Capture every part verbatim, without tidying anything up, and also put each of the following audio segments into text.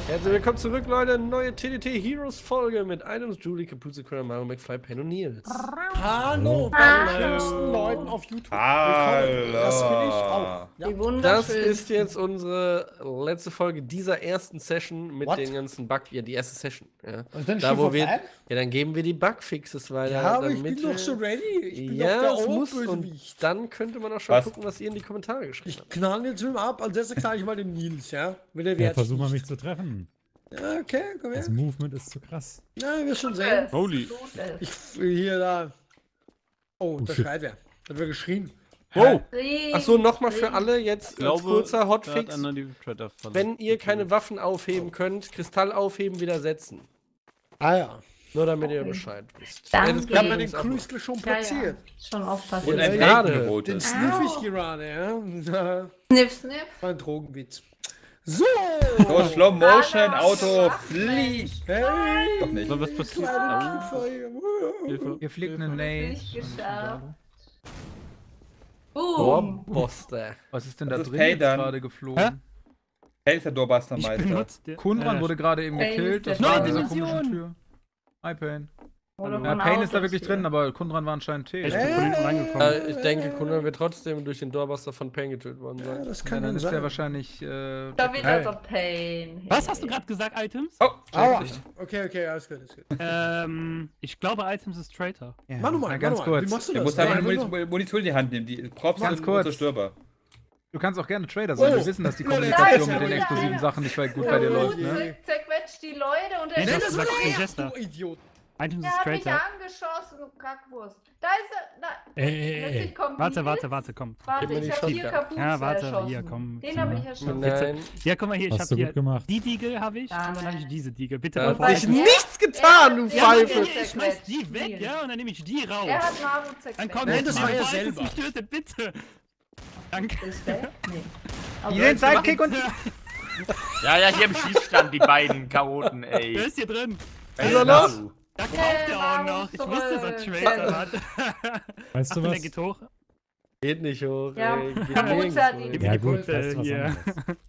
Herzlich willkommen zurück, Leute. Neue T D T Heroes Folge mit Items, Julie, Kapuze, Cramer, Mario, McFly, Pen und Nils. Hallo, Hallo. ganzen Leuten auf YouTube. Hallo. Willkommen. Das bin ich auch. Ja. Wie Das wunderschön. ist jetzt unsere letzte Folge dieser ersten Session mit What? den ganzen Bug. Ja, die erste Session. Ja. Und dann Da, schon wo wir, vorbei? ja, dann geben wir die Bugfixes weiter. Ja, aber ich damit bin doch wir- so ready. Ich bin Ja, doch es der muss. Und Oberbösewicht. dann könnte man auch schon Was? gucken, was ihr in die Kommentare geschrieben Ich habt. knall jetzt mit ihm ab. Als erstes knall ich mal den Nils, ja? Wenn der Ja, Wert versuch mal sticht. mich zu treffen. Ja, okay, komm her. Das Movement ist zu krass. Ja, wir schon sehen. Holy. Ich hier da. Oh, da shit. schreit wer. Da wird geschrien. Oh! Ring, Achso, nochmal für Ring. alle jetzt Ich glaube, als kurzer da hat Hotfix. einer die Treader verloren. Wenn ihr keine Waffen aufheben könnt, Kristall aufheben, widersetzen. Ah ja. Nur damit ihr Okay. Bescheid wisst. Danke. das Ich könnt habe ihr mir den übrigens abmachen. Crystal schon Ja, platziert. ja. Schon aufpassen. Und ein ein gerade. Den Regenrotes. sniff ich Au. gerade, ja. Sniff, sniff. War ein Drogenwitz. So! So, Slow Motion, Hallo, Auto, Schwachmensch. fliegt. Hey! Doch nicht. Was passiert? Kleine Au. Kiefer hier. Hilfe. Ihr fliegt einen Nade. Nicht geschafft. Oh, Boom. Boster. Was ist denn Das da ist drin Pay jetzt dann. gerade geflogen? Hey, ist der Doorbuster Ich Meister. benutze den. Kundran Äh, wurde gerade eben Pain gekillt. ist Das der war in Neue dieser Dimension. komischen Tür. Hi, Pain. Oder Ja, von Pain ist da Autos wirklich hier. drin, aber Kundran war anscheinend T. Ich Ja, bin von hinten reingekommen. Äh, ich denke, Kunde wird trotzdem durch den Doorbuster von Pain getötet worden Ja, sein. das kann dann dann ist der sein. wahrscheinlich. Äh, Da wieder Hey. so Pain. Was hast du gerade gesagt, Items? Oh, Aua. Okay, okay, alles gut, alles gut. Ähm, ich glaube, Items ist Traitor. ja, Mach nochmal, na, ganz mach noch mal. Wie kurz. machst du du das? musst aber Ja, eine einfach Munition, Munition in die Hand nehmen. Die Props Ganz sind kurz. unzerstörbar. Du kannst auch gerne Trader sein. Oh. Wir wissen, dass die Ja, der Kommunikation ist ja mit den wieder explosiven einer. Sachen nicht so gut Ja, bei dir gut, läuft, ne? zer- Zerquetscht die Leute und Nee, er das Nenn das ist mal gesagt von her, Jester. du Idiot. Items Der ist hat mich Traitor. angeschossen, du Kackwurst. Da ist er. Da. Ey, ey, Plötzlich ey. kommt Warte, Nils. warte, warte, komm. Warte, Gib mir ich die hab hier Shotgun. Kapuze Ja, warte, erschossen. hier, komm. Den hab ich erschossen. Nein. Ja, guck mal hier, ich Hast hab du hier gut gemacht. die Diegel habe ich Ah, und dann habe ich nein. diese Diegel. Bitte Da mal hat Weil sich er- nichts getan, du er- Ja, aber Pfeife! ich, ich schmeiß die weg, ja, und dann nehme ich die raus. Er hat Naru Dann zerquetscht. kommt Nein, jetzt das der war er Ball, selber. mich tötet, bitte. Danke. Ist der? Nee. Aber Hier den Sidekick und. Ja, ja, hier im Schießstand, die beiden Chaoten, Der ey. ist hier drin. Ey, er los? Naru. Da kauft Hey, er auch Naru noch. Ich wusste, dass er zurück. Traitor hat. Weißt Ach, du und der was? geht hoch. Geht nicht hoch, Ja, ey. Geht Kapuze nirgends hat hoch. ihn. Gib Ja mir die gut, Punkte weißt du was hier. anderes.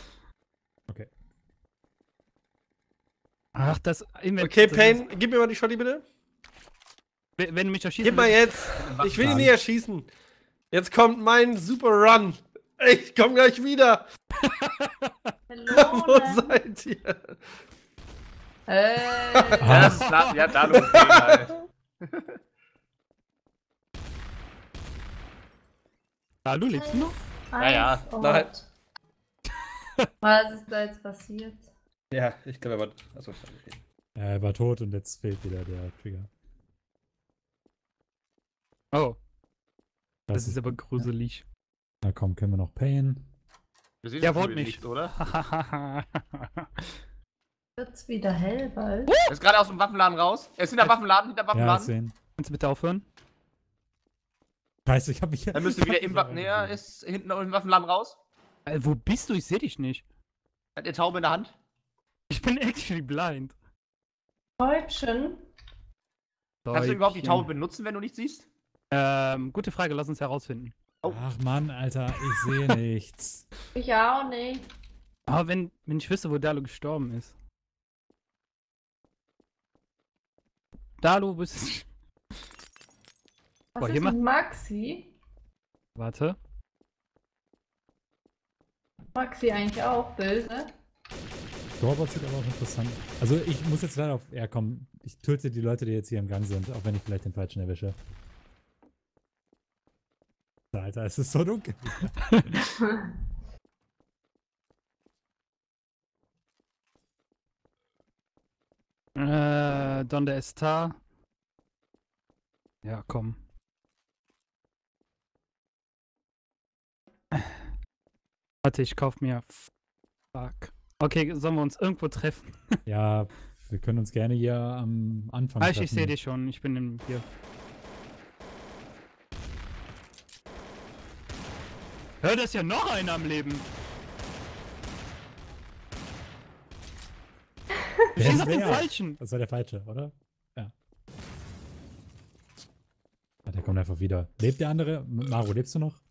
Ach, das Inventar. Okay, Pain, gib mir mal die Shotty bitte. Wenn wenn du mich erschießt. Gib mal jetzt. Ich will ihn nicht erschießen. Jetzt kommt mein Super Run. Ich komm gleich wieder. Wo Melone. seid ihr? Hey. Ja, das ist klar. Ja, da los, halt. Ah, du lebst noch? Ja, ja. Eins und- Nein. Was ist da jetzt passiert? Ja, ich glaube, er war. Achso, okay. Ja, er war tot und jetzt fehlt wieder der Trigger. Oh, das Das ist aber gruselig. Na komm, können wir noch Pain. Du siehst Ja, das wollt Bild nicht. oder? Wird's wieder hell bald? Er ist gerade aus dem Waffenladen raus. Er ist in der Waffenladen, hinter dem Ja, ich Waffenladen. sehen. Kannst du bitte aufhören? Scheiße, ich hab mich. Dann müsste wieder im Waffen. Nee, er ist hinten im Waffenladen raus. Äh, wo bist du? Ich sehe dich nicht. Hat eine Taube in der Hand. Ich bin actually blind. Täubchen? Kannst du überhaupt die Täubchen. Taube benutzen, wenn du nicht siehst? Ähm, gute Frage, lass uns herausfinden. Ach Mann, Alter, ich sehe nichts. Ich auch nicht. Aber wenn, wenn ich wüsste, wo Dalu gestorben ist. Dalu, bist Was Boah, ist hier mit macht- Maxi? Warte. Maxi eigentlich auch böse? Dorbot sieht aber auch interessant. Also ich muss jetzt leider auf. Ja komm, ich töte die Leute, die jetzt hier im Gang sind, auch wenn ich vielleicht den falschen erwische. Alter, es ist so dunkel. Äh, Donde está? Ja, komm. Warte, ich kauf mir. Fuck. Okay, sollen wir uns irgendwo treffen? Ja, wir können uns gerne hier am Anfang Ah, ich, ich treffen. sehe dich schon. Ich bin in, hier. Hör, da ist ja noch einer am Leben. Du Wer stehst ist auf dem wer? Falschen. Das war der falsche, oder? Ja. Ah, der kommt einfach wieder. Lebt der andere? Maro, lebst du noch?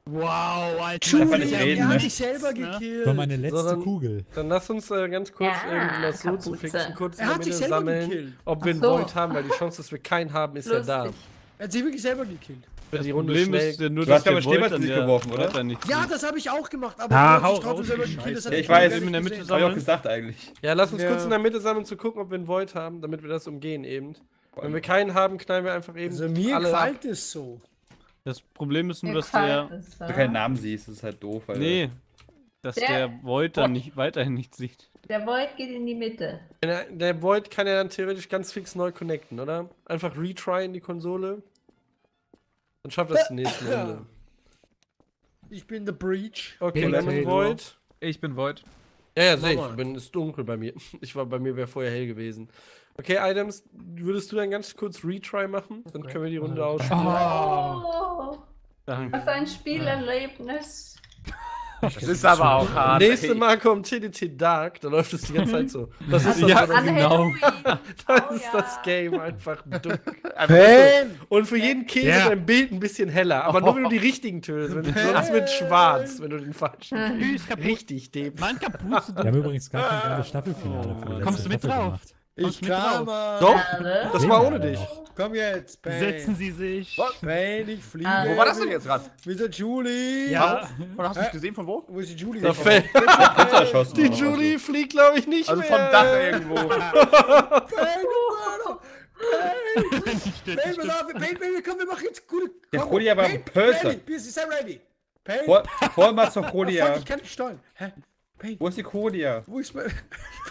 Wow, Alter. Darf man das nicht ist ja reden, Er ne? hat sich selber Ne? gekillt. War meine letzte dann- Kugel. Dann lass uns äh, ganz kurz Ja, irgendwie das so zu Kapuze. fixen, kurz in Er der hat sich Mitte selber sammeln, gekillt. ob wir Ach einen so. Void haben, weil die Chance, dass wir keinen haben, ist ja da. Lustig. Er hat sich wirklich selber gekillt. Wenn die Runde Problem schnell... ist ja nur, Du hast der aber Volt Schneeball an nicht der geworfen, oder? Wörter nicht Ja, sieht. das habe ich auch gemacht, aber Ah, er hat sich hau trotzdem raus, selber die gekillt. Das Scheiße. hat Ja, ich keiner weiß. gesehen. In der Mitte Hab ich sammeln. auch gesagt eigentlich. Ja, lass uns Ja. kurz in der Mitte sammeln, zu gucken, ob wir einen Void haben, damit wir das umgehen eben. Wenn wir keinen haben, knallen wir einfach eben Also mir alle ab. gefällt es so. Das Problem ist nur, Mir dass der. gefällt es, Wenn ja. du keinen Namen siehst, ist halt doof. Weil Nee. Dass Der- der Void dann nicht weiterhin nicht sieht. Der Void geht in die Mitte. Der, der Void kann ja dann theoretisch ganz fix neu connecten, oder? Einfach retry in die Konsole. Dann schafft das die nächste Runde. Ich bin The Breach. Okay, Hey, Lemon hey, Void. Ich bin Void. Ja, ja, sehe Mach ich. mal. Bin, ist dunkel bei mir. Ich war bei mir wäre vorher hell gewesen. Okay, Items, würdest du dann ganz kurz Retry machen? Dann können wir die Runde ausspielen. Oh, Danke. was ein Spielerlebnis. Das ist aber auch hart. Nächste ey. Mal kommt T D T Dark, da läuft es die ganze Zeit so. Das ist das, Ja, das, An genau. Halloween. das, Oh, ist ja. das Game einfach dunkel. Fan! Und für jeden Kill Ja. ist dein Bild ein bisschen heller. Aber nur wenn du die richtigen tötest. Wenn, sonst wird schwarz, wenn du den falschen. Tschüss, kaputt. Richtig dämlich. Mann, Kapuze, Wir haben übrigens gar kein geiles Staffelfinale für die letzte Kommst du mit Staffel drauf? gemacht. Ich mit kann drauf? mal. Doch, Alle. das Sehen war wir ohne aber dich. noch. Komm jetzt, Pain. Setzen Sie sich. Pain, ich fliege. Ah. Wo war das denn jetzt gerade? Mit der Julie. Ja. Und hast du es gesehen von wo? Wo ist die Julie? Da gekommen? fällt, Fenster erschossen. die Julie fliegt, glaube ich, nicht Also mehr. vom Dach irgendwo. Pain, Mörder. Nicht Pain, stört, wir laufen. Pain, Pain, komm, wir machen jetzt gute. Der komm, Julia war Pain, ein Pölster. Ready, bist du ready? Pain. Vor, vor mal zur Oh, Kodia. fuck, ich kann nicht steuern. Hä? Pain, Wo ist die Kodia? wo ist mein.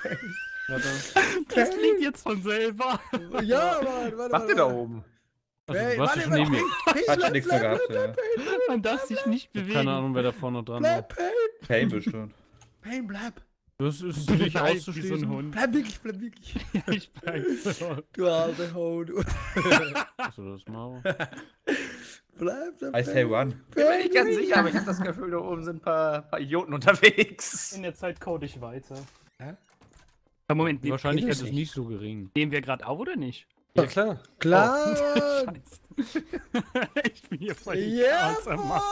Das fliegt jetzt von selber. Ja, Mann, warte, Macht ihr da warte. oben? Also, Pain, du warst ja warte, schon neben mir. Pain, Pain, Hat schon bleib, nichts mehr bleib, gehabt. bleib, Ja. Pain, bleib, Man darf sich nicht Ich hab bewegen. keine Ahnung, wer da vorne dran war. Bleib, Pain. Pain bestimmt. Pain, bleib. Das ist nicht Bleib wie so ein auszuschließen. Hund. Bleib wirklich, bleib wirklich. Ich bleib so. Du alte Ho, du. Achso, das machen Bleib, bleib. I say one. Bin mir nicht ganz sicher, aber ich habe das Gefühl, da oben sind ein paar, paar Idioten unterwegs. In der Zeit code ich weiter. Hä? Moment, Die nehmen, Wahrscheinlichkeit ich ist nicht. nicht so gering. nehmen wir gerade auf oder nicht? Ja, klar. Klar. Scheiße. Ich bin hier voll die Ja, Chaos am Machen.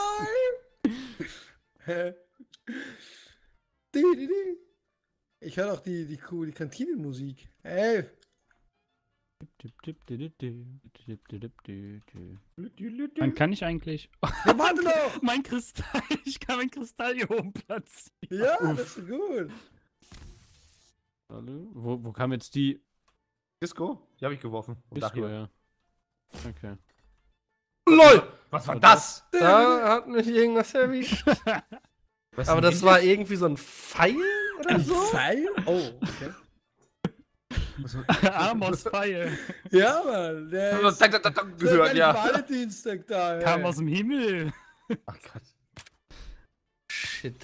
Hä? Di, di, di. Ich höre auch die, die, Kuh- die Kantinenmusik. Ey, Man kann ich eigentlich. wir warten noch. Mein Kristall, ich kann mein Kristall hier oben platzieren. Ja, das ist gut. Hallo? Wo, wo kam jetzt die Disco? Die habe ich geworfen. Und Disco hier. her? Okay. LOL! Was war das? Da hat mich irgendwas erwischt. Was Aber denn das die- war irgendwie so ein Pfeil oder Ein so? Pfeil? Oh, okay. Amos Pfeil. Ja, Mann. Der Ich hab ist, das tak, tak, tak der gehört, hat ja. Valentinstag da. Kam ey. aus dem Himmel. Ach Gott. Shit.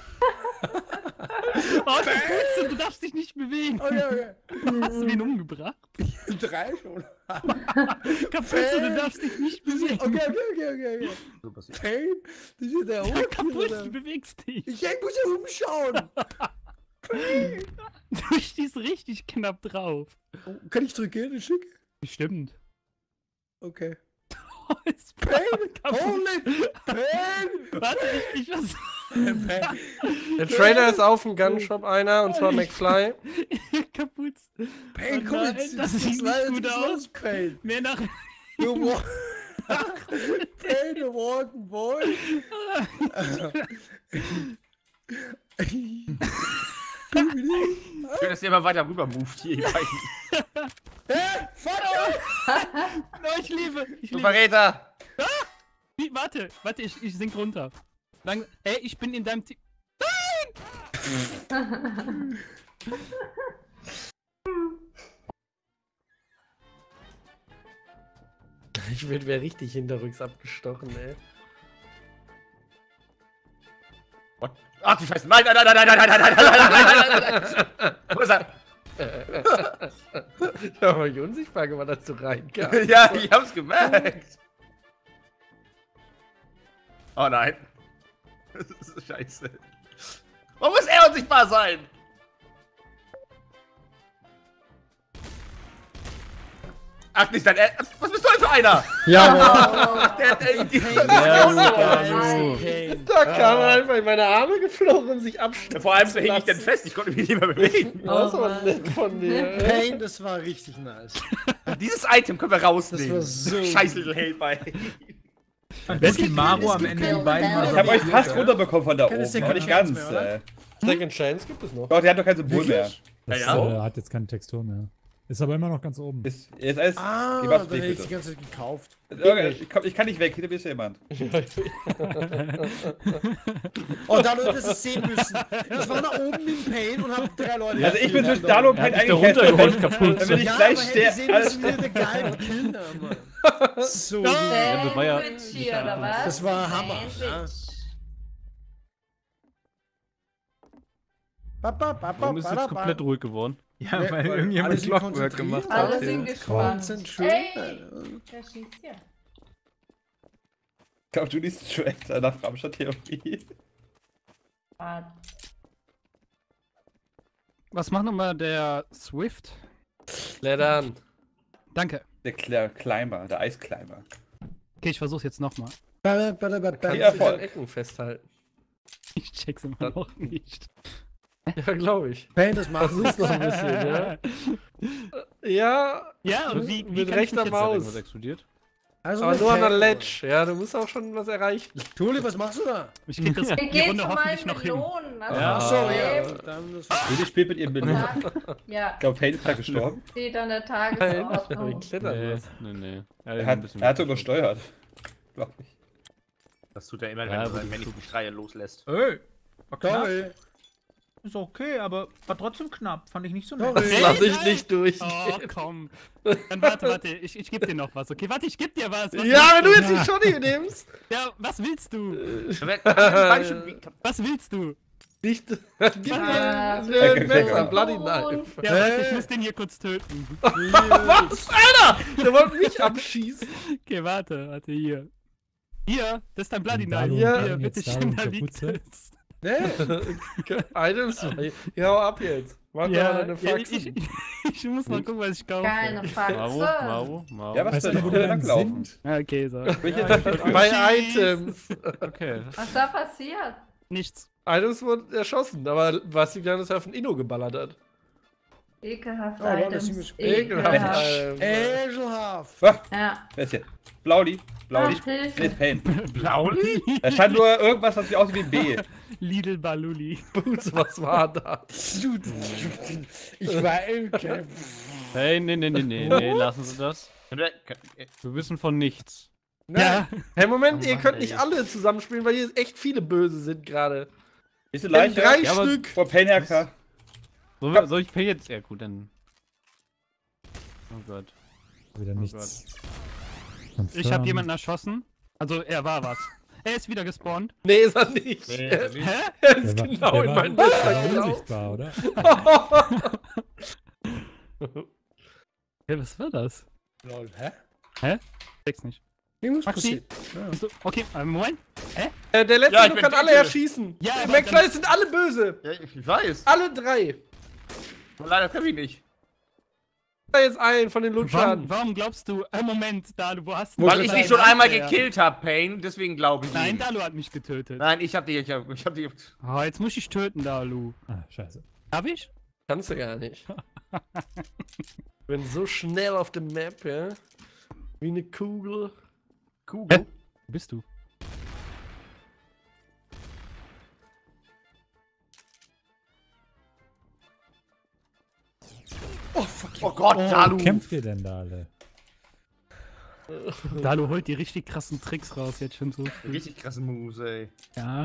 Oh, du, Kapuze, du darfst dich nicht bewegen. Okay, okay. Hast du ihn umgebracht? Drei schon. Kapuze, du darfst dich nicht bewegen. Okay, okay, okay, okay. okay. So passiert. Pain? Das ist der Ja, Hund. Kapuze, du bewegst dich. Ich ich muss ja umschauen. Pain. Du stehst richtig knapp drauf. Oh, kann ich zurückgehen, ein Stück? Stimmt. Okay. Oh, ist Pain! Kapuze. Holy! Pain! Warte, ich, ich was. Pain! Der Trailer ist auf dem Gunshop einer, und zwar McFly. Kapuze. Pain, Oh komm nein, jetzt! das jetzt sieht nicht leider gut jetzt aus. los, Pain! Mehr nach. Du wa- Pain, du walking boy! Schön, dass ihr immer weiter rüber moved hier. ihr beiden. Hä? Fuck you! No, ich lebe. Ich Du lebe. Verräter! Wie, warte, warte, ich, ich sink runter. Lang, ey, ich bin in deinem Team. Ich werde wär richtig hinterrücks abgestochen, ey. What? Ach du Scheiße! Nein, nein, nein, nein, nein, nein, nein, nein, nein, nein, nein, nein, nein! Wo ist er? Da war ich unsichtbar gemacht, als du reinkam. Ja, ich hab's gemerkt. Oh nein. Das ist so scheiße. Warum muss er unsichtbar sein? Ach, nicht dein Ernst. Was bist du denn für einer? Ja, Der hat irgendwie. Da kam er einfach in meine Arme geflogen und sich abstützen. Vor allem so hing ich denn fest, ich konnte mich nicht mehr bewegen. Das Oh, war Mann. nett von dir. Pain, das war richtig nice. Dieses Item können wir rausnehmen. Das war so Scheiß Little Hate bei. Wenn Maru am Ende die beiden mal Ich hab euch fast ja. runterbekommen von da Keine oben, aber Second nicht Chance ganz. mehr, oder? äh. Second Chance gibt es noch. Doch, der hat doch kein Symbol mehr. Das Ja, ja. Äh, hat jetzt keine Textur mehr. Ist aber immer noch ganz oben. Ist, ist alles. Ah, die dann macht hätte nicht ich die bitte. ganze Zeit gekauft. Okay, ich, komm, ich kann nicht weg, hinter mir ist jemand. Oh, da du das es sehen müssen. Ich war da oben im Pain und hab drei Leute. Also ich bin zwischen Dalo und Er hat Pain dich da eingekesselt. runtergeholt, kaputt. Dann will ich ja, gleich aber hätte sehen sterben. Alles müssen, wie der geile Kinder, Mann. So gut. Ja, das war ja- Sandwich hier, oder was? Das war Hammer, Sandwich. Ba, ba, ba, ba, Warum ist ba, jetzt ba. komplett ruhig geworden? Ja, Ne, weil weil irgendjemand alle sind Clockwork konzentriert. gemacht hat. Alle ja. sind gespannt. Konzentriert. Ey, wer schießt hier? Ich glaube, Judy ist Track nach Ramstadt-Theorie. Warte. Was macht nochmal der Swift? Lettern. Danke. Der Cl Climber, der Eisclimber. Okay, ich versuch's jetzt nochmal. Ba, ba, ba, ba, ba. Kannst Ja, dich an voll. Ecken festhalten. Ich check's immer noch nicht. Ja, glaube ich. Pain, das macht Versuch's noch ein bisschen, ja. Ja, Ja, und wie, wie Mit kann ich rechter mich jetzt- Maus. Irgendwas explodiert? Also aber mit nur an der Pain. Ledge. Ja, du musst auch schon was erreichen. Tuli, was machst du da? Ich krieg das Wir die gehen Runde zum hoffentlich Beispiel noch hin. Lohn. Also Ja. Ach so, ja. Leben. Dann das Judy spielt mit ihrem Bild. Ja, Ich glaube, Pain ist da gestorben. steht an der Nein, Tagesordnung. wie klettern Nee, was. nee, nee. Er hat, er hat übersteuert. Glaub ich. Das tut er immer, wenn Ja, er aber seinen du- männlichen Schreie loslässt. Ey, war knapp. Sorry. Ist okay, aber war trotzdem knapp. Fand ich nicht so nett. Das Sorry. lass ich nicht durch. Oh, komm. Dann warte, warte, ich, ich geb dir noch was, okay? Warte, ich geb dir was. was Ja, wenn du willst jetzt die Shoddy nimmst. Ja, was willst du? Beide schon wie- Was willst du? Nicht. Gib mir Ah, ein okay, Messer, okay. Bloody Knife. Ja, Hey. warte, ich muss den hier kurz töten. Was? Alter! Der wollte mich abschießen. Okay, warte, warte, hier. Hier, das ist dein Bloody Da Knife. du- Ja. Hier, jetzt bitte da schön, du da liegt kaputt es. Nee. Items. Ja, hau ab jetzt. Mach doch mal Ja, deine ja ich, Faxen. ich, ich muss mal gucken, was ich kaufe. Keine Faxe. Maro, Maro, Maro. Ja, was Weißt du, denn? wo Wo die wir dann langlaufen? sind? Ja, okay, so. Bin ich Ja, jetzt ich- Bei Schieß. Items. Okay. Was da passiert? Nichts. Items wurden erschossen, aber was die ganze Zeit von Inno geballert hat. Ekelhaft Oh, Leute, Items. das ist Ekelhaft. Ekelhaft. Alter. Ekelhaft. Ja. Wer ist hier? Blaudi? Blaudi? Ach, Hilfe. Nee, ist Pain. Blauli? Da stand nur irgendwas, was wie aussieht wie ein B. Lidl Baluli. Boots, was war da? Ich war okay. Hey, nee, nee, nee, nee, nee, lassen Sie das. Können wir- können- Wir wissen von nichts. Ja, Hey, Moment, Oh ihr Mann, könnt ey. nicht alle zusammenspielen, weil hier echt viele Böse sind gerade. Ist eine Wenn Leiche? drei Ja, aber- Stück. Vor Pain herkam. Soll, soll ich Pay jetzt? Ja, gut, dann. Oh Gott. Wieder nichts. ich Confirm. habe jemanden erschossen. Also, er war was. Er ist wieder gespawnt. Nee, ist er nicht. Nee, er das ist- Hä? er Der ist war, genau der in war, mein der Messer war gelaufen. unsichtbar, oder? Ja, was war das? Lol, hä? Check's nicht. Irgendwas Maxi? passiert. Bist du- Okay, äh, Moment. Äh, der letzte Ja, ich du bin kann alle Dicke. erschießen. Ja, Ja, aber McFly dann- sind alle böse. Ja, ich weiß. Alle drei. Aber leider können wir nicht. Da jetzt einen von den Warum, Lutschern. warum glaubst du, äh, Moment, Dalu, wo hast du Weil ich dich schon einmal gekillt gekillt habe, Pain, deswegen glaube ich Nein, ihm. Dalu hat mich getötet. Nein, ich hab dich, ich hab, ich hab dich. Oh, jetzt muss ich töten, Dalu. Ah, scheiße. Hab ich? Kannst du gar nicht. Ich bin so schnell auf der Map, ja. Wie eine Kugel. Kugel. Wo bist du? Oh, fuck you. Oh Gott, Dalu. Wo kämpft ihr denn da alle? Dalu holt die richtig krassen Tricks raus, jetzt schon so. früh. Richtig krasse Moves, ey. Ja.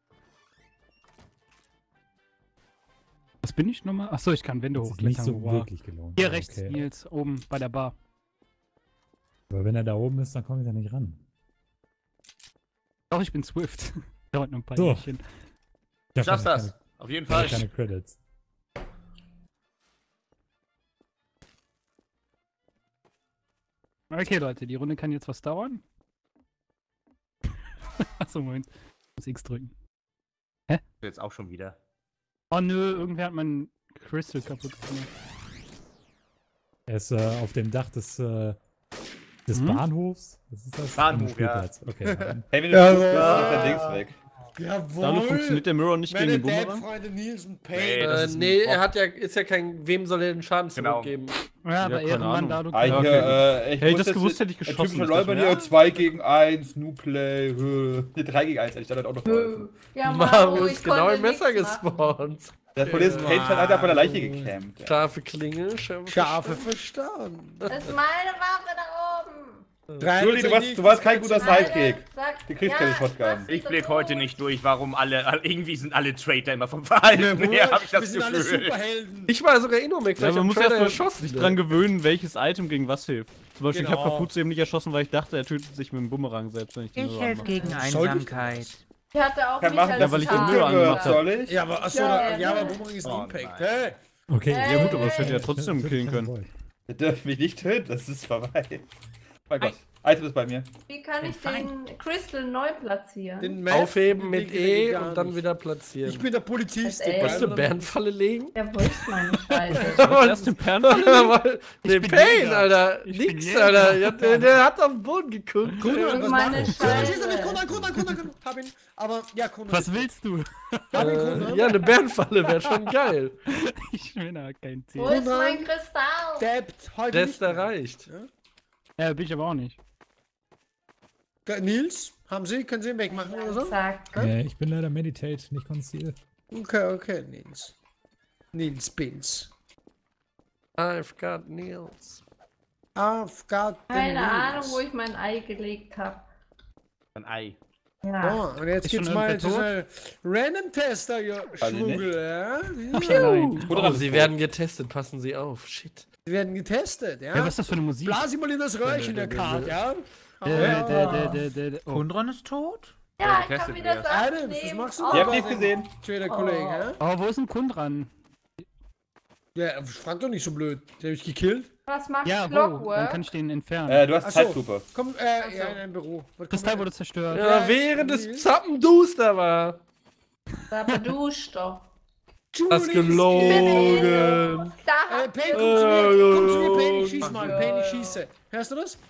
Was bin ich nochmal? Achso, ich kann Wände Hat sich nicht hochklettern. so wow. wirklich gelohnt. Hier aber rechts, okay. Nils, oben bei der Bar. Aber wenn er da oben ist, dann komme ich da nicht ran. Doch, ich bin Swift. Dauert nur ein paar So. Jährchen. Du Ich schaffst hab das. Auf jeden Keine, Fall. keine Credits. Okay, Leute, die Runde kann jetzt was dauern. Achso, Moment. Ich muss X drücken. Jetzt auch schon wieder. Oh nö, irgendwer hat meinen Crystal kaputt gemacht. Er ist äh, auf dem Dach des, äh, des Hm? Bahnhofs. Was ist das? Bahnhof, Am Spielplatz. Okay. ja. Hey, wenn du Ja, gut bist, ja. ist der Dings weg. Jawohl. Damit funktioniert der Mirror nicht Meine gegen den Bumerang. Dad-Freunde Nils und Nee, Payne. das Äh, ist ein nee, Bock. er hat ja, ist ja kein, wem soll er den Schaden Genau. zurückgeben? Ja, aber keine Ehrenmann, Ahnung. da du Ah, hier, Okay. äh, ich Hätte ich wusste das gewusst, hätte ich ein geschossen. typischer Ich dachte, Räuber hier, ja. zwei gegen eins, Nuplay, äh, ne, drei gegen eins, hätte ich dann halt auch noch geholfen. Ja, Mario Mario, ist ich genau konnte im Messer nichts machen. gespawnt. Das Problem ist, Payne hat einfach von der Leiche gecampt. ey. Scharfe Klinge, scharfe Scharfe Verstand. Das ist meine Waffe da oben. Juli, du warst, du warst kein guter Sidekick. Sag- Du kriegst Ja, keine Shotgun. was Ich ist blick das heute los? nicht durch, warum alle, alle- irgendwie sind alle Traitor immer vom Verhalten her, hab ich Wir das sind alle Gefühl. Superhelden. Ich war sogar Inomec, Ja, vielleicht man am muss Trailer erst mal erschossen. sich dran gewöhnen, welches Item gegen was hilft. Zum Beispiel, ich habe Genau. Kapuze eben nicht erschossen, weil ich dachte, er tötet sich mit dem Bumerang selbst, wenn ich den Mirror anmache. gegen Einsamkeit. Ich hatte auch Kann mich machen, als Ja, weil ich den Schaf. Mirror angemacht habe. Soll ich? Ja, aber achso, Ja, ja, ja, aber ja. Boomerang ist ein Oh, Impact. nein. Hey. Okay. Äh, Ja gut, aber ich hätte ja trotzdem killen können. Ihr dürft mich nicht töten, das ist vorbei. Mein Gott, Item ist bei mir. Wie kann ich den Crystal neu platzieren? Den Map, Aufheben den mit Weg E gar und dann nicht. wieder platzieren. Ich bin der Polizist. Das, ey. der Willst du Bären- Bärenfalle legen? Ja, wo ist meine Scheiße? Erst den Perlen. nee, bin Pain, Jäger. Alter. Ich bin Nix, Jäger. Alter. Ja, Der, der hat auf den Boden geguckt. Conan, was Meine machen? Conan, Scheiße. schieß damit, Conan, Conan, Conan, Conan. Hab ihn. Aber, ja, Conan. Was ist- willst du? Hab ihn, Äh, Conan. ja, eine Bärenfalle wäre schon geil. Ich bin aber kein Ziel. Wo ist mein Kristall? Dabbt heute Rest nicht mehr. erreicht. Ja, bin ich aber auch nicht. Nils, haben Sie? Können Sie ihn wegmachen oder so? Zack. Äh, ich bin leider Meditate, nicht Conceal. Okay, okay, Nils. Nils Pins. I've got Nils. I've got the Keine Nils. Ahnung, wo ich mein Ei gelegt habe. Ein Ei. Ja. Oh, und jetzt Ist geht's schon mal irgendwer zu Random-Tester, ja, Weiß ich Schwuggel, ja? ja. Nein. Oh, sie werden getestet, passen Sie auf. Shit. Die werden getestet, ja? Ja, was ist das für eine Musik? Blas ihn mal in das Röhrchen, der Kart, ja? Der, der, der, der, der, der, oh. Kundron ist tot? Ja, ich getestet kann wieder wirst. Sachen Adams, was nehmen. machst du Oh. da? Ihr habt nicht gesehen. Trader Kollege, ja? Oh, wo ist ein Kundran? Ja, frag doch nicht so blöd. Den hab ich gekillt. Was macht Ja, wo? Dann Clockwork? kann ich den entfernen. Äh, du hast Ach so. Zeitlupe. Komm, äh, ja, in ein Büro. Was Das kommt Teil da? wurde zerstört. Ja, Ja, während Nils. es Zappendus da war. Aber duscht doch. Das Julie, gelogen. Da Äh, habt Payne, ihr komm zu mir, komm zu mir, Payne, ich Äh, schieß mal, Payne, ich schieße. Hörst du das?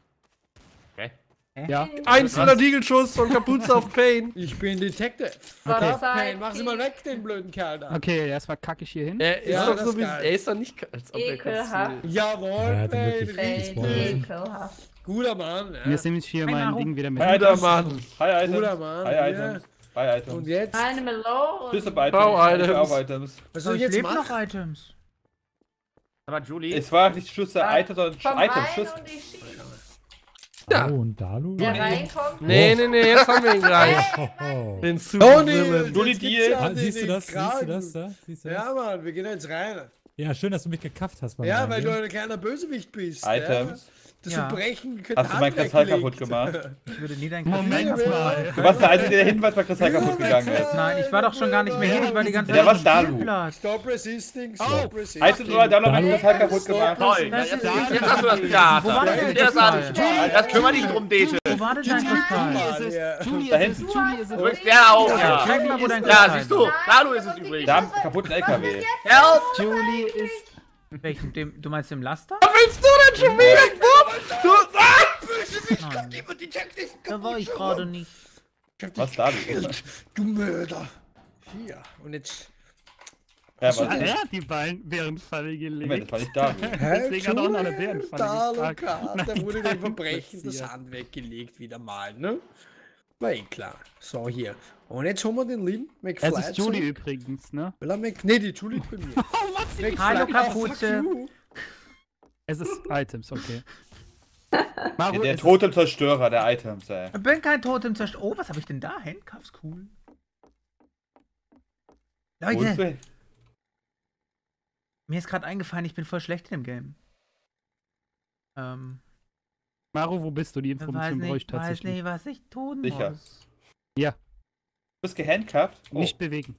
Okay. Ja. Einzelner Diegelschuss von Kapuze auf Pain. Ich bin Detective. Okay. Ja, Payne, mach sie mal weg, den blöden Kerl da. Okay, erstmal kacke ich hier hin. Er ist Ja, doch das so ist wie. geil. Er ist doch nicht. Als ob er Ekelhaft. Jawohl, Ja, hat ihn Payne, wirklich Ey, richtig Spawn lassen. ekelhaft. guter Mann. Mir Ja. ist nämlich hier Hi, mein Maro. Ding wieder mit. Hi, Guter Items. Mann. Hi, Guter Items. Mann. Hi, ja. Items. Hi, Items. Und jetzt? Eine Melone. Tschüss, Items. Ciao, Ich Items. auch Items. Was So, soll ich ich jetzt lebe machen? noch Items. Aber Julie, Es war nicht Schuss der Items, sondern Komm Items. rein Schuss. und ich schieße. Ja. Oh, und Dalu? Der reinkommt. Nee, nee, nee, jetzt haben wir ihn gleich. Oh. Den Oh, Super nee, Villain. Julie, jetzt gibt's Deal. ja Ah, den- siehst du den das? Siehst du Kragen. das da? Siehst du das? Ja, Mann, wir gehen jetzt rein. Ja, schön, dass du mich gekafft hast. beim Ja, weil du Reingehen. ein kleiner Bösewicht bist. Items. Ja? Das Ja. Verbrechen könnte Hast du mein Hand Kristall weglegt. kaputt gemacht? Ich würde nie deinen Moment Kristall- mal. Du warst der Einzige, der hinweis bei Kristall kaputt gegangen ist. Nein, ich war doch schon gar nicht mehr hier. Ich war die ganze Der war auf dem Dalu. Spielplatz. Stop resisting, Oh. stop resisting. Items oder Dalu hat mein Kristall kaputt gemacht. toll. Das Jetzt, ist- jetzt hast du das Theater. Wo war denn der Der sah Kristall? nicht. Das kümmert dich drum, Dete. Wo war denn dein Julie Kristall? ist es. Ja. Julie Da ist es. hinten. Julie ist es. Übrigens, der auch, ja. Zeig mal, wo dein Ja, Kristall siehst du. Dalu ist es übrigens. Da haben einen kaputten L K W. Help! Julie ist. ist. Welchen? Dem, du meinst dem Laster? Was willst du denn schon wieder? Wupp? Du, ah! Nein. Da war ich gerade nicht. Was Dalu? Du Mörder. Hier, und jetzt... Ja, was? Ah, er hat die Bein Bärenfalle Moment, das gelegt. war nicht Dalu. Deswegen hat er auch noch eine Bärenfalle Da, gefragt. Lukas, da wurde dem Verbrechen das passiert. Hand weggelegt wieder mal, ne? War eh klar. So, hier. Und jetzt haben wir den lieben McFly. Es ist Julie zurück. übrigens, ne? Will er Mc... Nee, die Julie ist bei mir. McFly. Hallo, Oh, Kapuze. fuck you. Es ist Items, okay. Maro, Der es ist- tote Zerstörer der Items, ey. Ich bin kein Totem zerstört. Oh, was habe ich denn da? Handcuffs, cool. Und Leute, so- mir ist gerade eingefallen, ich bin voll schlecht in dem Game. Ähm, Maro, wo bist du? Die weiß Information brauche ich nicht, weiß tatsächlich. nicht, was ich tun Sicher. muss. Du bist gehandcuffed? Oh. Nicht bewegen.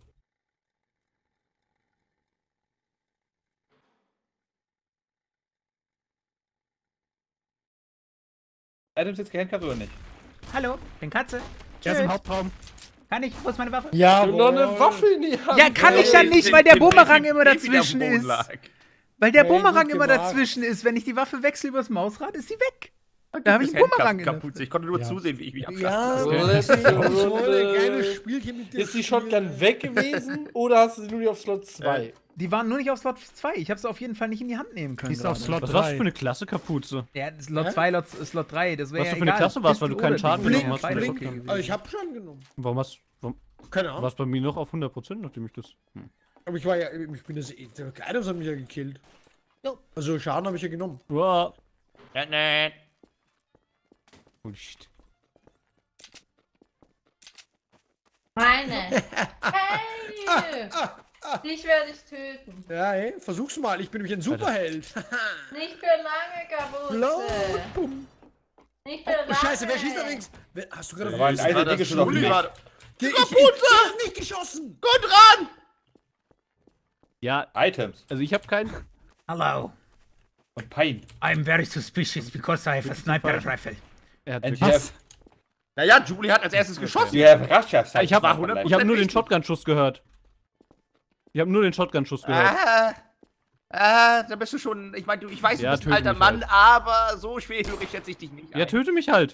Adams jetzt gehandcuffed oder nicht? Hallo, bin Katze. Er ist im Tschüss. Hauptraum. Kann ich? Wo ist meine Waffe? Ja, Du noch eine Waffe in die Hand. Ja, kann ich ja nicht, Den- weil der den- Bumerang den- immer den wieder auf dem dazwischen Boden ist. lag. Weil der Hey, Bumerang gut immer gemacht. dazwischen ist. Wenn ich die Waffe wechsle übers Mausrad, ist sie weg. Da Da habe ich einen Bumerang in der Kapuze. Ich konnte nur Ja. zusehen, wie ich mich abschlachte. Ja, So, okay. das so ist so ein Runde. kleines Spielchen mit dir. Ist die spielen. Shotgun weg gewesen oder hast du sie nur auf Slot zwei? Die waren nur nicht auf Slot zwei. Ich habe sie auf jeden Fall nicht in die Hand nehmen können. Die ist auf gerade. Slot Was hast du für drei. eine klasse Kapuze? Ja, Slot Hä? zwei, Slot, Slot drei. Das wäre Was ja du für eine egal. Klasse warst, weil du Pistol keinen oder Schaden Blink, genommen hast von der Blink. Shotgun. Aber ich hab schon genommen. Warum hast warum, Keine du Ahnung. warst bei mir noch auf hundert Prozent, nachdem ich das... Hm. Aber ich war ja, ich bin das, der Items hat mich ja gekillt. Also Schaden habe ich ja genommen. Uah. Ja, nee. Holy shit. Meine. Hey! Dich werde ich töten. Ja, ey, versuch's mal, ich bin nämlich ein Superheld. Nicht für lange, Kabuze. Blau, bumm. Nicht für lange. Oh, Scheiße, wer schießt da links? Wer- Hast du gerade Da war ein auf Alter, War der das ist schon auf Juli mich. war- ich, ich, ich, ich hab nicht geschossen! Gut ran! Ja, Items. also ich habe keinen... Hello. Und Pain. I'm very suspicious because I have a sniper rifle. Er hat And you wirklich- have, Naja, Julie hat als erstes geschossen. you have Russia. Ich habe war hundert ich hab nur den richtig. Shotgun-Schuss gehört. Ich habe nur den Shotgun-Schuss gehört. Ah, ah, da bist du schon. Ich meine, ich weiß, du Ja, bist ein töte alter mich Mann, halt. aber so schwerhörig schätze ich dich nicht. Ja, ein. töte mich halt.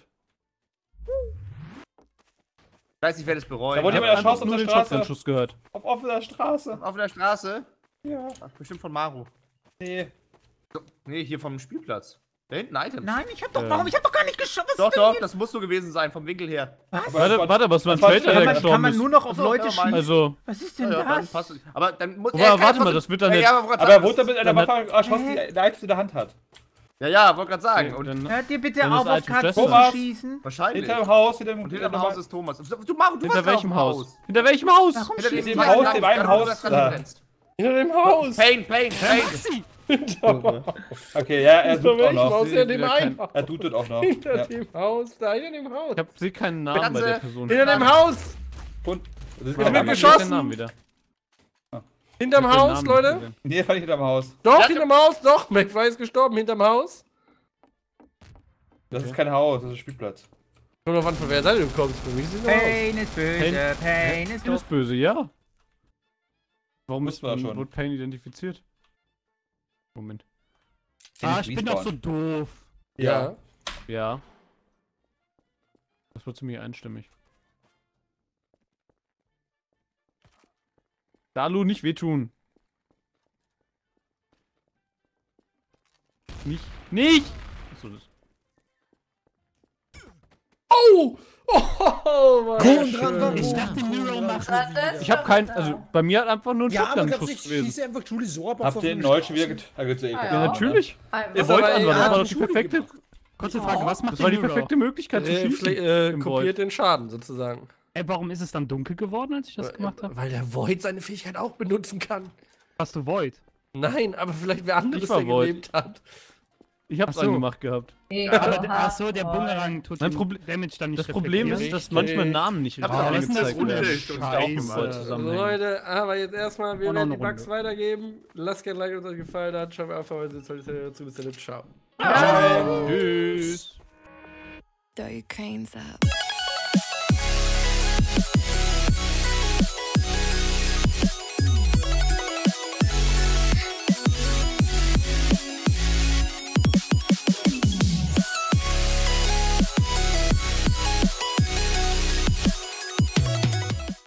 Ich weiß nicht, wer das bereut. Da wurde Ich jemand habe erschossen auf nur der den Straße. Shotgun-Schuss gehört. Auf offener Straße. Auf der Straße. Ja. Ach, bestimmt von Maru. Nee. Nee, hier vom Spielplatz. Da hinten Items. Nein, ich hab doch, Ja. warum? Ich hab doch gar nicht geschossen. Was Doch, ist denn doch, hier? das muss so gewesen sein, vom Winkel her. Aber Warte, das warte, aber es war ein das war- Traitor, kann der Kann man, gestorben kann man ist. nur noch auf Achso, Leute ja, Mann. schießen? Also, Was ist denn Ja, ja, dann das? passt es. Aber dann muss. Aber er kann warte mal, trotzdem- das wird dann ja, nicht- ja, wollte grad Aber er sagen, wurde mit einer Dann Waffe erschossen, die eine Items in der Hand hat. Ja, ja, wollte gerade sagen. Und dann, Hört ihr bitte Dann ist auf, auf Item Katzen zu Thomas. schießen? wahrscheinlich. Hinter dem Haus, hinter dem, Und hinter dem Haus ist Thomas. Du, Maru, du hinter warst welchem auf dem Haus? Hinter welchem Haus? Warum Hinter schießt dem ihr? Haus, lang, dem einen da, wo du Haus das dran da. rennst. Hinter dem Haus! Pain, Pain, Pain. Okay, ja, er Hinter tut auch welchem noch. Haus? Hinter dem Wieder einen kein- Er tut es auch noch. Hinter Ja. dem Haus, da, hinter dem Haus. Ich hab, sehe keinen Namen bei Ganze- der Person. Hinter dem Haus! Und, das ist wird kein geschossen. Ich sehe den Namen wieder. Hinterm Ich hab den Haus, Namen nicht Leute! gesehen. Nee, fand ich hinterm Haus. Doch, Ja, hinterm Haus, doch! McFly ist gestorben, hinterm Haus. Das ist kein Haus, das ist Spielplatz. Kommt auf an, von wer Seite du kommst. Für mich ist es ein Haus. Pain ist böse, Pain- Pain ist Pain doof. ist böse, ja. Warum ist Wussten wir schon. wurde Pain identifiziert? Moment. Ah, ich bin doch so doof. Ja. Ja. Das war ziemlich einstimmig. Dalu, nicht wehtun. Nicht. Nicht! Achso, das. Oh! Oh, Mann. Komm dran, warum? Ich dachte, Nero macht Was ist Ich hab das kein. da? Also, bei mir hat einfach nur ein Ja, aber ganz Shotgun-Schuss ehrlich, gewesen. schieße einfach Julie so ab. Habt ihr den Neulich schon wieder get- ah, gut, so egal. Ah, Ja, Ja. natürlich. Einmal. Er Ist wollte aber an, eh- das er war hat doch die perfekte. Kurze Frage, was macht Das war die Nero? perfekte Möglichkeit zu Äh, schießen. fle- äh, im kopiert Void. den Schaden sozusagen. Ey, warum ist es dann dunkel geworden, als ich das gemacht habe? Weil der Void seine Fähigkeit auch benutzen kann. Hast du Void? Nein, aber vielleicht wer anderes, Ich war der Void. gelebt hat. Ich hab's Ach so. angemacht gehabt. Aber der, ach so, der Bumerang tut Mein den Proble- Damage dann nicht Das Problem ist, reflektieren. dass manchmal Namen nicht Hab richtig doch was ist denn das angezeigt werden. Unterschied? Und auch Im gemacht. Void So, zusammenhängen. Leute, aber jetzt erstmal, wir Und noch werden die eine Bugs Runde. weitergeben. Lasst gerne ein Like, wenn es euch gefallen hat. Schaut einfach, was jetzt heute dazu. Bis dann. Ciao. Tschüss. Throw your cranes up.